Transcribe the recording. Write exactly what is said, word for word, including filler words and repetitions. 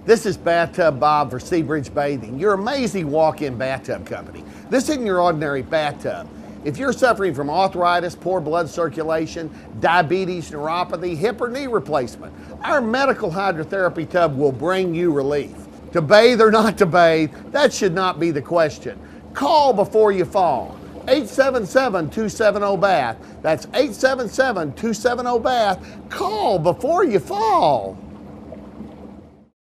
This is Bathtub Bob for Seabridge Bathing, your amazing walk-in bathtub company. This isn't your ordinary bathtub. If you're suffering from arthritis, poor blood circulation, diabetes, neuropathy, hip or knee replacement, our medical hydrotherapy tub will bring you relief. To bathe or not to bathe, that should not be the question. Call before you fall. eight seven seven, two seven zero, B A T H. That's eight seven seven, two seven zero, B A T H. Call before you fall.